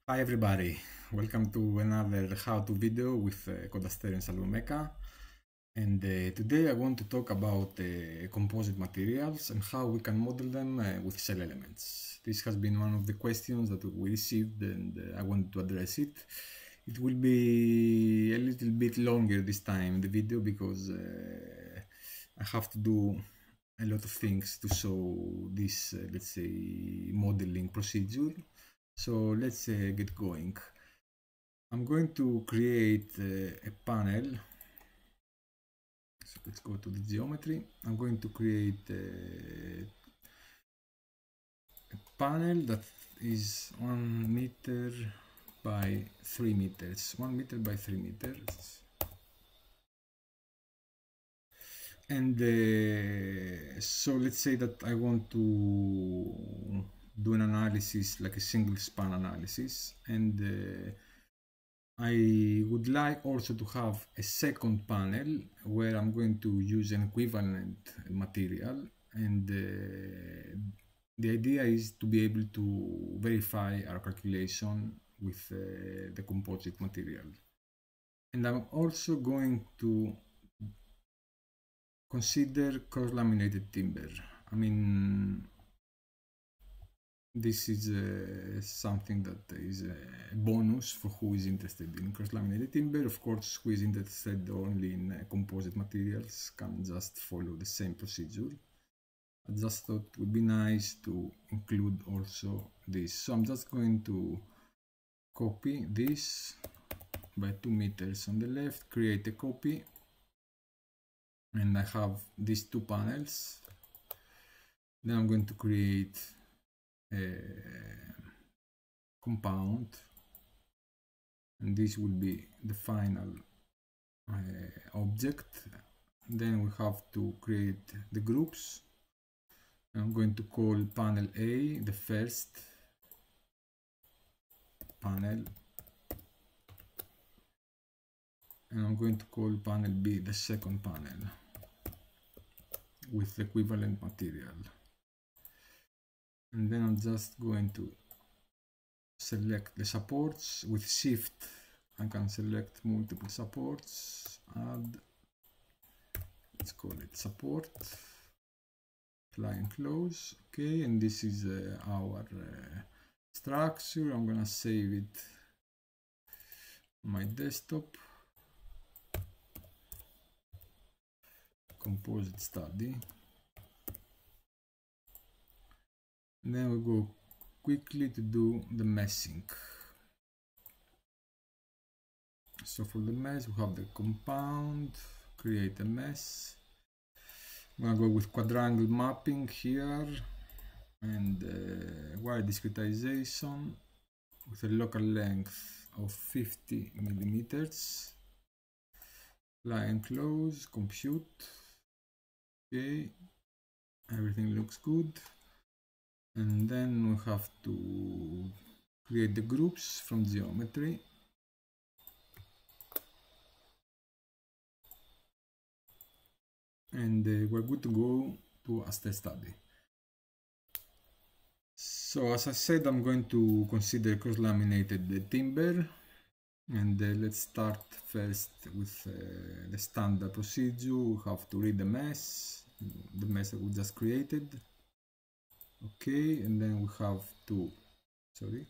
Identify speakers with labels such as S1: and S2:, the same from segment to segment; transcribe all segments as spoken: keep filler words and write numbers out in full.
S1: Hi everybody, welcome to another how-to video with uh, Codaster and Salomeka. And uh, today I want to talk about uh, composite materials and how we can model them uh, with cell elements. This has been one of the questions that we received and uh, I wanted to address it. It will be a little bit longer this time, the video, because uh, I have to do a lot of things to show this, uh, let's say, modeling procedure. So let's uh, get going. I'm going to create uh, a panel. So let's go to the geometry. I'm going to create uh, a panel that is one meter by three meters. One meter by three meters. And uh, so let's say that I want to do an analysis, like a single span analysis, and uh, I would like also to have a second panel where I'm going to use an equivalent material, and uh, the idea is to be able to verify our calculation with uh, the composite material. And I'm also going to consider cross laminated timber. I mean, this is uh, something that is a bonus for who is interested in cross laminated timber. Of course, who is interested only in uh, composite materials can just follow the same procedure. I just thought it would be nice to include also this. So I'm just going to copy this by two meters on the left, create a copy, and I have these two panels. Then I'm going to create a compound, and this will be the final uh, object. Then we have to create the groups. I'm going to call panel A the first panel, and I'm going to call panel B the second panel with the equivalent material. And then I'm just going to select the supports. With shift I can select multiple supports, add, let's call it support, apply and close. Okay, and this is uh, our uh, structure. I'm gonna save it on my desktop. Composite study. And then we go quickly to do the meshing. So for the mesh, we have the compound, create a mesh. I'm gonna go with quadrangle mapping here, and uh, wire discretization with a local length of fifty millimeters. Apply and close, compute. Okay, everything looks good. And then we have to create the groups from geometry. And uh, we're good to go to a test study. So as I said, I'm going to consider cross laminated timber. And uh, let's start first with uh, the standard procedure. We have to read the mesh, the mesh that we just created. Okay, and then we have to, sorry,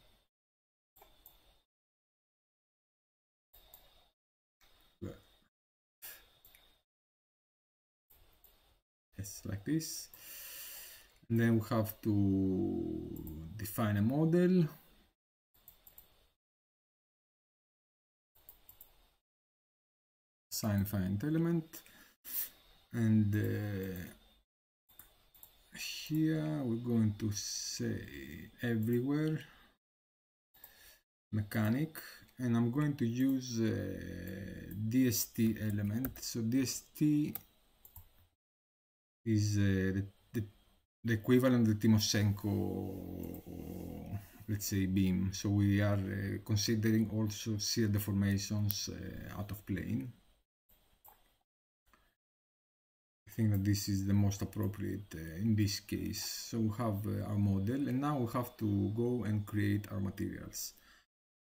S1: yes, like this. And then we have to define a model. Assign finite element. And uh, here we're going to say everywhere mechanic, and I'm going to use a D S T element. So D S T is uh, the, the, the equivalent of the Timoshenko, let's say, beam. So we are uh, considering also shear deformations uh, out of plane. I think that this is the most appropriate uh, in this case. So we have uh, our model, and now we have to go and create our materials.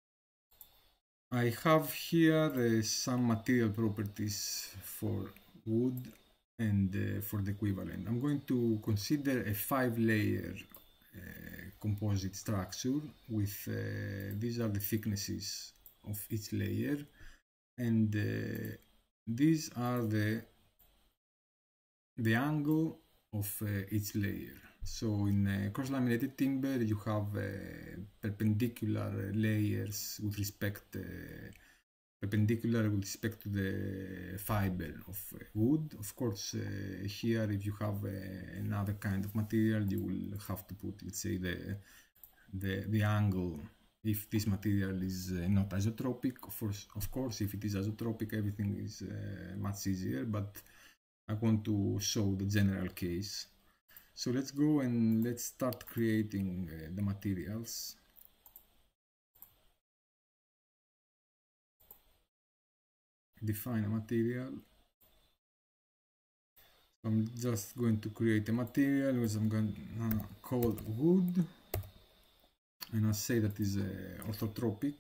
S1: I have here uh, some material properties for wood and uh, for the equivalent. I'm going to consider a five layer uh, composite structure with uh, these are the thicknesses of each layer, and uh, these are the the angle of uh, each layer. So in uh, cross laminated timber you have uh, perpendicular layers with respect uh, perpendicular with respect to the fiber of uh, wood. Of course, uh, here if you have uh, another kind of material, you will have to put, let's say, the the, the angle if this material is uh, not isotropic. Of course, of course, if it is isotropic, everything is uh, much easier, but I want to show the general case. So let's go and let's start creating uh, the materials. Define a material. So I'm just going to create a material which I'm going to call wood, and I'll say that is uh, orthotropic.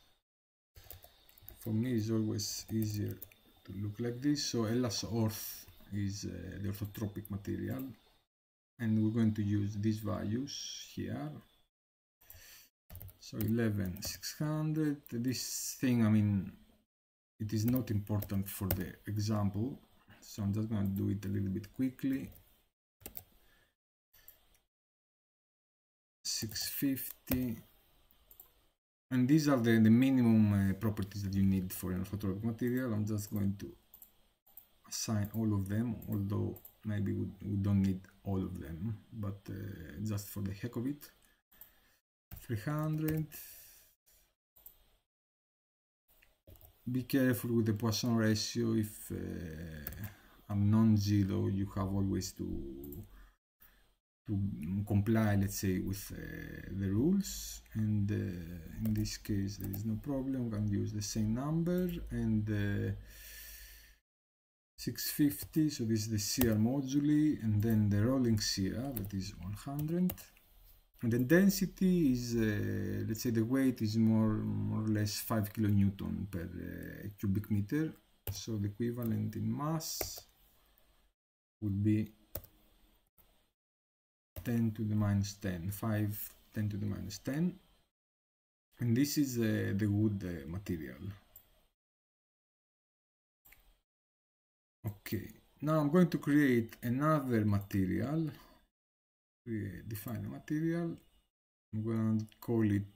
S1: For me it's always easier to look like this. So Elas orth is uh, the orthotropic material, and we're going to use these values here. So eleven six hundred. This thing, I mean, it is not important for the example, so I'm just going to do it a little bit quickly. six fifty, and these are the, the minimum uh, properties that you need for an orthotropic material. I'm just going to assign all of them, although maybe we, we don't need all of them, but uh, just for the heck of it. Three hundred. Be careful with the Poisson ratio. If uh, I'm non-zero, you have always to to comply, let's say, with uh, the rules, and uh, in this case there is no problem. We can use the same number, and uh, six fifty, so this is the shear moduli, and then the rolling shear, that is one hundred. And the density is, uh, let's say the weight is more, more or less five kilonewton per uh, cubic meter. So the equivalent in mass would be ten to the minus ten, five, ten to the minus ten. And this is uh, the wood uh, material. Okay, now I'm going to create another material. Define a material. I'm going to call it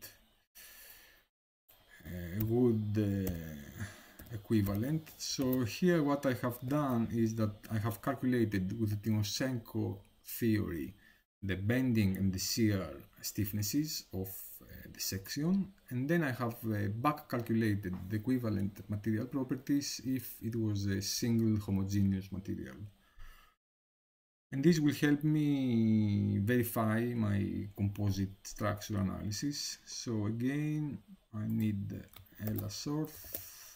S1: uh, wood uh, equivalent. So here what I have done is that I have calculated with the Timoshenko theory the bending and the shear stiffnesses of uh, the section, and then I have uh, back calculated the equivalent material properties if it was a single homogeneous material. And this will help me verify my composite structure analysis. So again, I need Elas orth.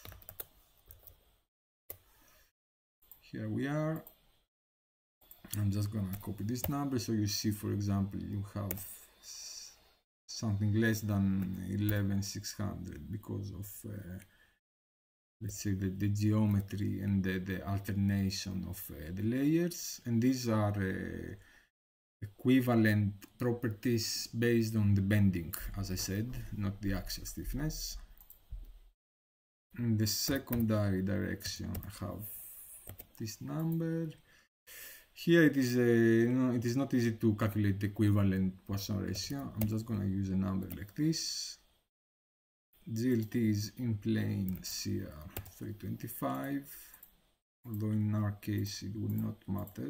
S1: Here we are. I'm just gonna copy this number. So you see, for example, you have something less than eleven six hundred because of uh, let's say the, the geometry and the, the alternation of uh, the layers, and these are uh, equivalent properties based on the bending, as I said, not the axial stiffness. In the secondary direction I have this number. Here it is, a, you know, it is not easy to calculate the equivalent Poisson ratio. I'm just going to use a number like this. G L T is in plane shear three twenty-five, although in our case it would not matter.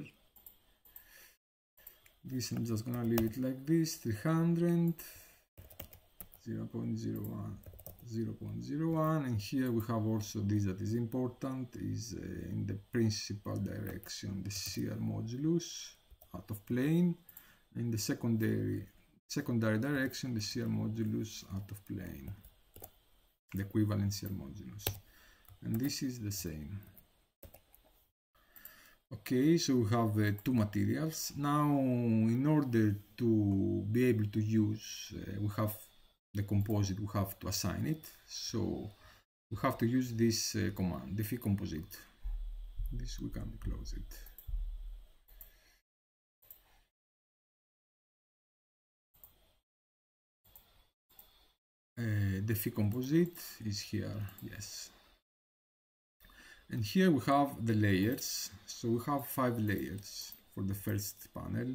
S1: This I'm just gonna leave it like this, three hundred, zero point zero one, zero point zero one, and here we have also this that is important, is uh, in the principal direction the shear modulus out of plane, in the secondary secondary direction the shear modulus out of plane, the equivalent shear modulus, and this is the same. Okay, so we have uh, two materials. Now, in order to be able to use, uh, we have the composite, we have to assign it. So we have to use this uh, command, defi composite. This we can close it. Uh, defi composite is here, yes. And here we have the layers. So we have five layers for the first panel.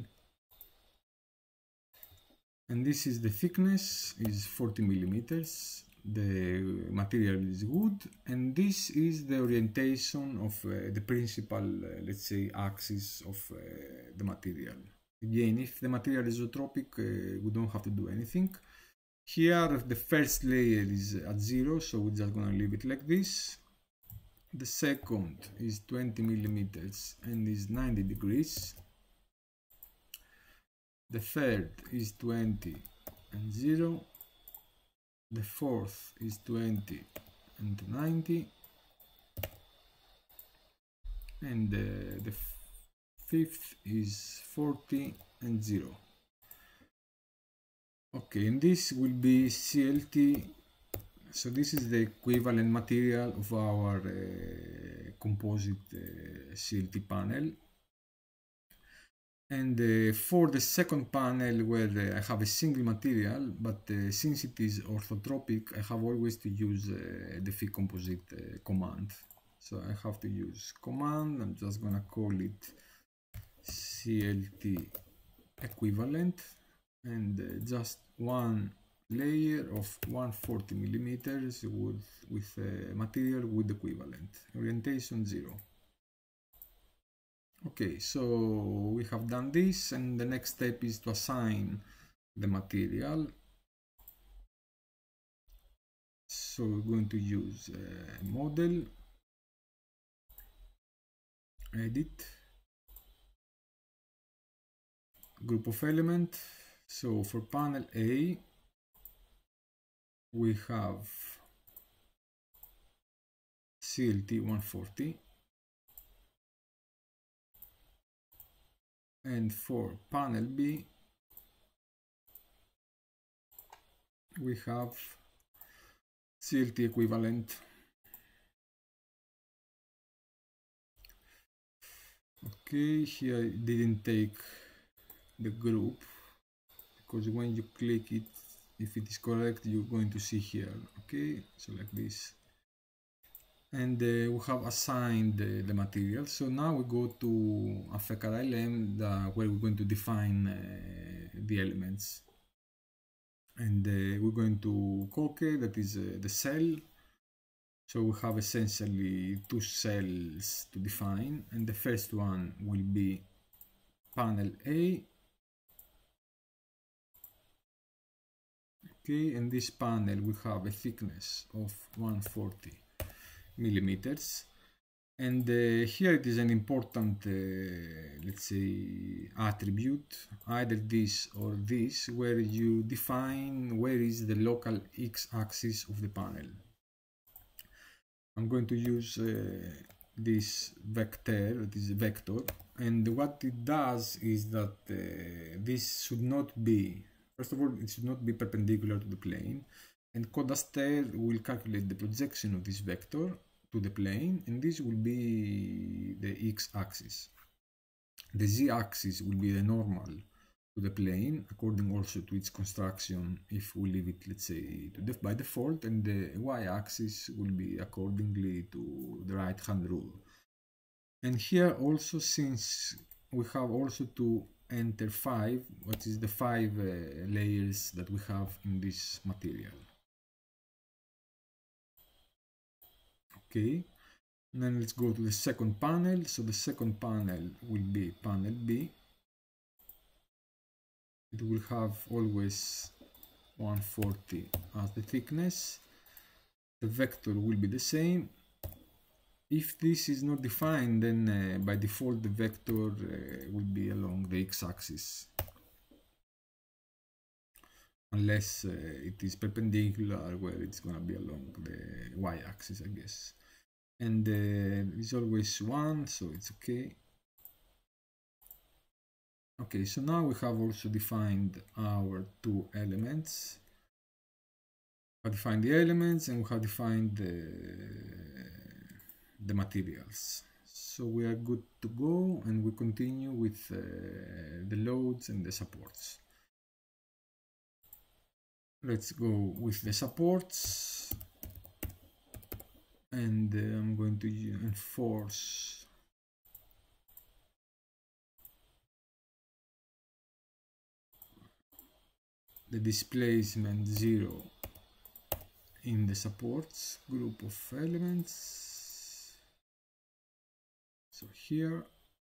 S1: And this is the thickness, is forty millimeters. The material is wood, and this is the orientation of uh, the principal, uh, let's say, axis of uh, the material. Again, if the material is orthotropic, uh, we don't have to do anything. Here, the first layer is at zero, so we're just gonna leave it like this. The second is twenty millimeters and is ninety degrees. The third is twenty and zero. The fourth is twenty and ninety. And uh, the fifth is forty and zero. Okay, and this will be C L T. So this is the equivalent material of our uh, composite uh, C L T panel. And uh, for the second panel, where uh, I have a single material, but uh, since it is orthotropic, I have always to use uh, the defi composite uh, command. So I have to use command. I'm just gonna call it C L T equivalent, and uh, just one layer of one hundred forty millimeters with, with uh, material with equivalent, orientation zero. Okay, so we have done this, and the next step is to assign the material. So we're going to use uh, model, edit, group of element. So for panel A, we have C L T one forty, and for panel B we have C L T equivalent. Okay, here I didn't take the group, because when you click it, if it is correct, you're going to see here. Okay, so like this. And uh, we have assigned uh, the material. So now we go to Affect R L M, the, where we're going to define uh, the elements. And uh, we're going to Koke, that is uh, the cell. So we have essentially two cells to define, and the first one will be panel A. Okay, and this panel will have a thickness of one hundred forty millimeters, and uh, here it is an important uh, let's say attribute, either this or this, where you define where is the local x-axis of the panel. I'm going to use uh, this vector, that is a vector, and what it does is that uh, this should not be, first of all, it should not be perpendicular to the plane, and Codaster will calculate the projection of this vector to the plane, and this will be the x-axis. The z-axis will be the normal to the plane, according also to its construction, if we leave it, let's say, to def by default, and the y-axis will be accordingly to the right-hand rule. And here also, since we have also to enter five, what is the five uh, layers that we have in this material. Okay, and then let's go to the second panel. So the second panel will be panel B. It will have always one hundred forty as the thickness. The vector will be the same. If this is not defined, then uh, by default the vector uh, will be along the x-axis, unless uh, it is perpendicular, where it's going to be along the y-axis, I guess. And uh, it's always one, so it's okay. Okay, so now we have also defined our two elements. have defined the elements, and we have defined the, the materials. So we are good to go, and we continue with uh, the loads and the supports. Let's go with the supports, and uh, I'm going to enforce the displacement zero in the supports group of elements. So here,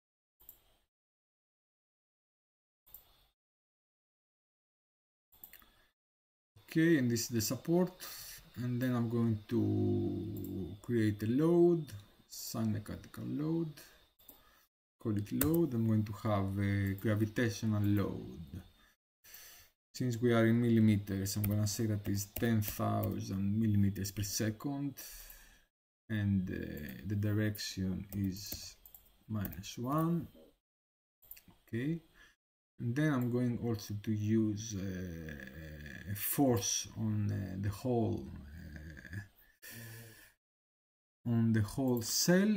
S1: okay, and this is the support, and then I'm going to create a load, sun mechanical load, call it load. I'm going to have a gravitational load. Since we are in millimeters, I'm gonna say that is ten thousand millimeters per second, and uh, the direction is minus one. Okay, and then I'm going also to use uh, a force on uh, the whole uh, on the whole cell.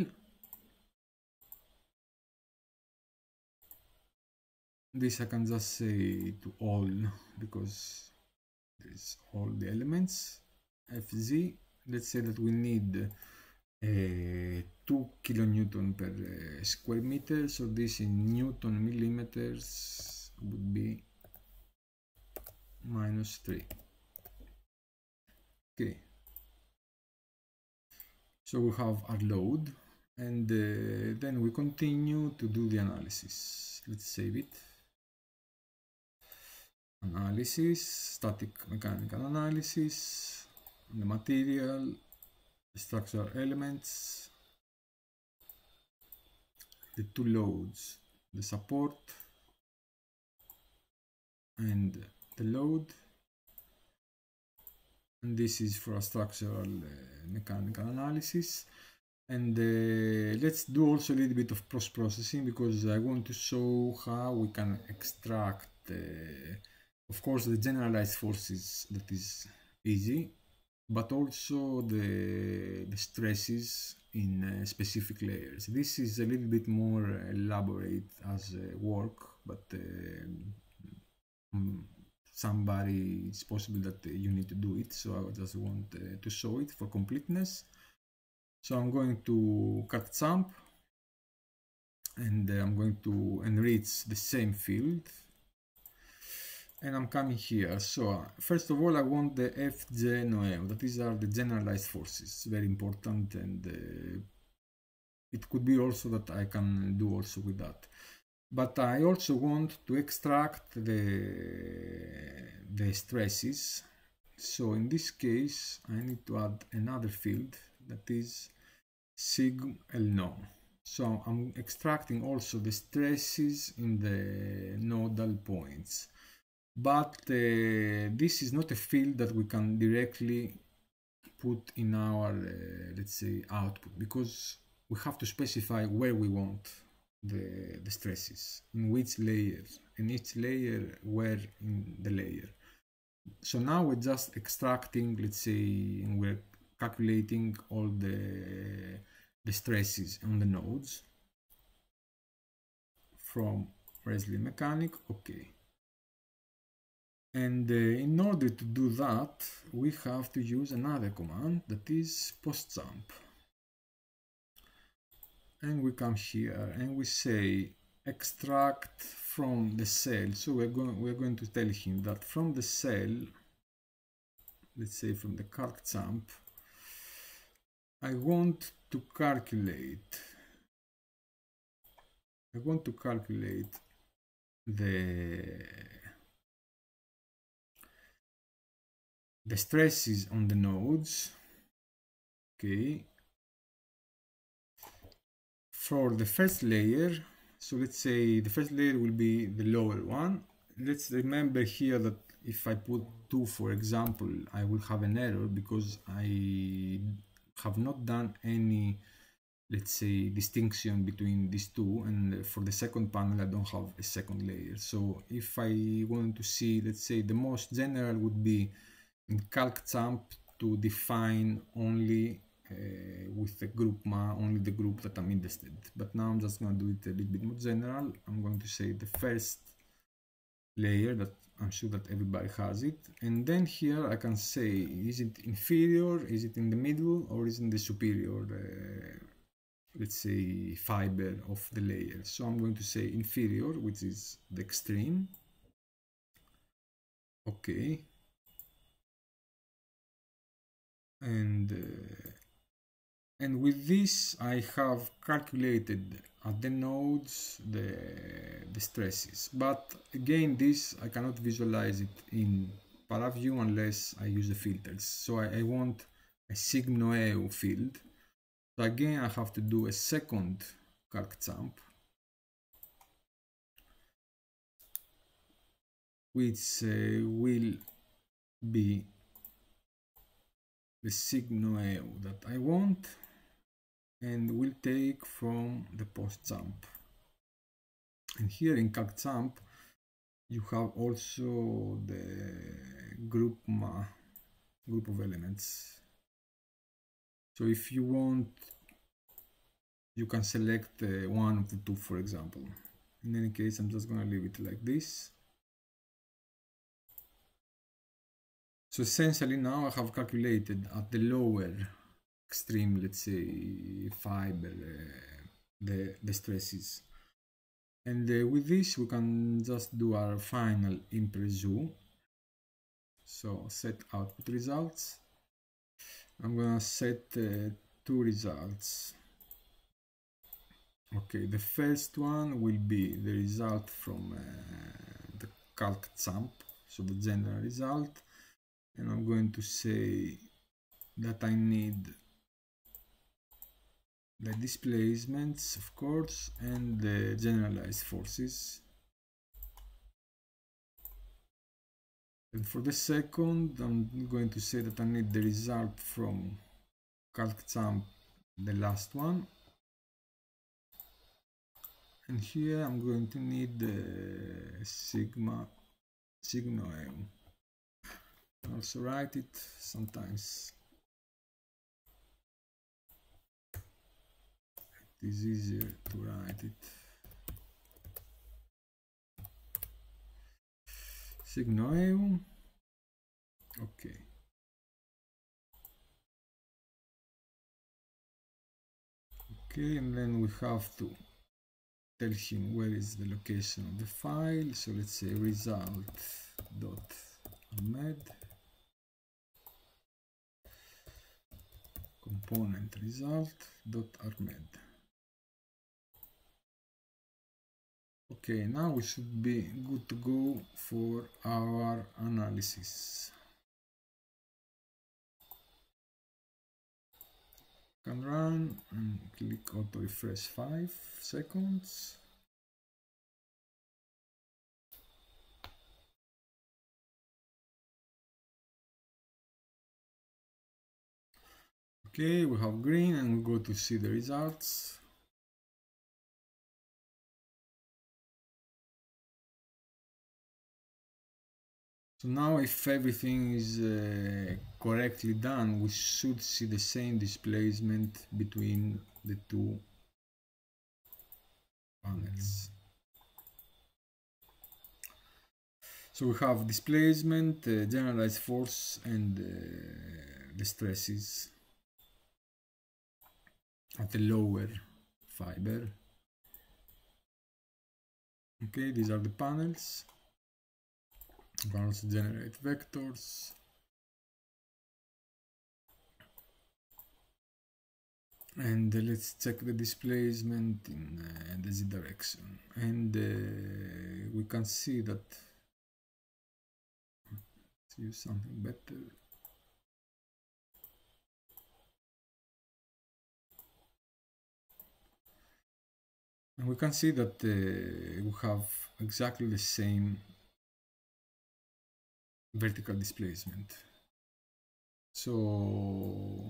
S1: This I can just say to all, because there's all the elements. F Z, let's say that we need uh, two kilonewton per uh, square meter, so this in newton millimeters would be minus three. Okay, so we have our load, and uh, then we continue to do the analysis. Let's save it. Analysis, static mechanical analysis, the material, the structural elements, the two loads, the support and the load, and this is for a structural uh, mechanical analysis. And uh, let's do also a little bit of post-processing, because I want to show how we can extract uh, of course the generalized forces, that is easy, but also the, the stresses in uh, specific layers. This is a little bit more elaborate as uh, work, but uh, somebody, it's possible that uh, you need to do it, so I just want uh, to show it for completeness. So I'm going to cut jump, and uh, I'm going to enrich the same field, and I'm coming here. So first of all, I want the F J Noem, that these are the generalized forces, very important, and uh, it could be also that I can do also with that. But I also want to extract the, the stresses. So in this case, I need to add another field, that is sig L nom. So I'm extracting also the stresses in the nodal points. But uh, this is not a field that we can directly put in our, uh, let's say, output, because we have to specify where we want the, the stresses, in which layer, in each layer, where in the layer. So now we're just extracting, let's say, and we're calculating all the, the stresses on the nodes from Resley mechanic. Okay. And uh, in order to do that, we have to use another command, that is post jump. And we come here and we say extract from the cell. So we're going we're going to tell him that from the cell, let's say from the calc jump, I want to calculate I want to calculate the the stresses on the nodes, okay, for the first layer. So let's say the first layer will be the lower one. Let's remember here that if I put two, for example, I will have an error, because I have not done any, let's say, distinction between these two, and for the second panel I don't have a second layer. So if I want to see, let's say, the most general would be in CalcChamp to define only uh, with the group ma only the group that I'm interested. But now I'm just going to do it a little bit more general. I'm going to say the first layer that I'm sure that everybody has it, and then here I can say is it inferior, is it in the middle, or is it in the superior uh, let's say fiber of the layer. So I'm going to say inferior, which is the extreme. Okay, and uh, and with this I have calculated at the nodes the, the stresses, but again this I cannot visualize it in ParaView unless I use the filters. So I, I want a signoeu field. So again I have to do a second CalcChamp, which uh, will be the signoeu that I want, and will take from the postchamp. And here in CalcChamp you have also the group ma group of elements. So if you want, you can select uh, one of the two, for example. In any case, I'm just going to leave it like this. So essentially now I have calculated at the lower extreme, let's say fiber, uh, the, the stresses. And uh, with this we can just do our final impress zoo. So set output results. I'm gonna set uh, two results. Okay, the first one will be the result from uh, the CalcChamp, so the general result, and I'm going to say that I need the displacements, of course, and the generalized forces. And for the second, I'm going to say that I need the result from CalcChamp, the last one. And here I'm going to need the sigma, signoeu. Also write it sometimes. It is easier to write it. Signoeu. Okay. Okay, and then we have to tell him where is the location of the file. So let's say result dot med component result dot armed. Okay, now we should be good to go for our analysis. Can run and click auto refresh five seconds. Okay, we have green, and we go to see the results. So now if everything is uh, correctly done, we should see the same displacement between the two panels. So we have displacement, uh, generalized force, and uh, the stresses at the lower fiber. Okay, these are the panels. You can also generate vectors. And uh, let's check the displacement in uh, the z direction. And uh, we can see that, let's use something better. And we can see that uh, we have exactly the same vertical displacement. So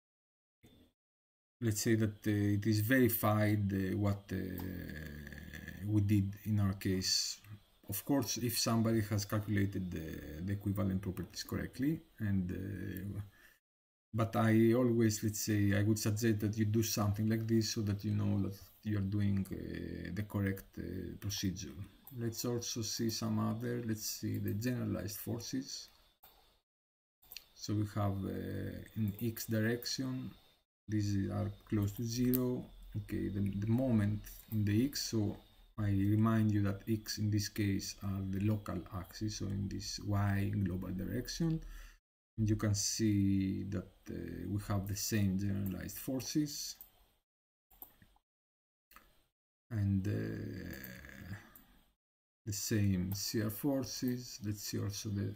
S1: let's say that uh, it is verified uh, what uh, we did in our case of course, if somebody has calculated the, the equivalent properties correctly, and uh, but I always, let's say, I would suggest that you do something like this so that you know that you're doing uh, the correct uh, procedure. Let's also see some other, let's see the generalized forces. So we have uh, in x direction, these are close to zero. Okay, the, the moment in the x, so I remind you that x in this case are the local axis, so in this y global direction. And you can see that uh, we have the same generalized forces. And uh, the same shear forces. Let's see also the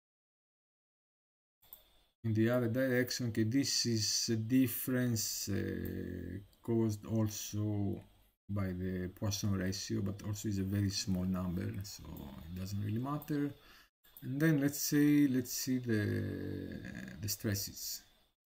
S1: in the other direction. Okay, this is a difference uh, caused also by the Poisson ratio, but also is a very small number, so it doesn't really matter. And then let's say let's see the the stresses.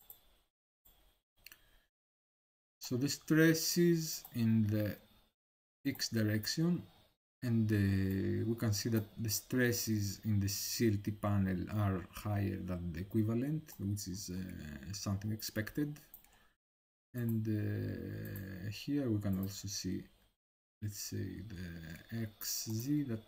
S1: So the stresses in the x direction, and uh, we can see that the stresses in the C L T panel are higher than the equivalent, which is uh, something expected. And uh, here we can also see, let's say, the xz that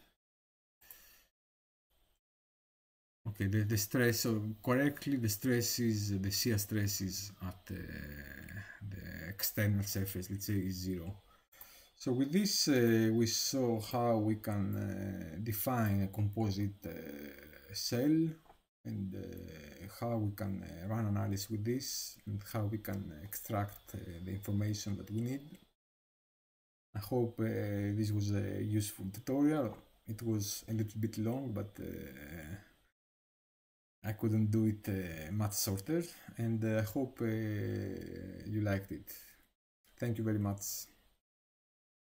S1: okay, the, the stress, so correctly the stresses, the shear stresses at uh, the external surface, let's say, is zero. So with this uh, we saw how we can uh, define a composite uh, cell, and uh, how we can uh, run analysis with this, and how we can extract uh, the information that we need. I hope uh, this was a useful tutorial. It was a little bit long, but uh, I couldn't do it uh, much shorter, and I uh, hope uh, you liked it. Thank you very much.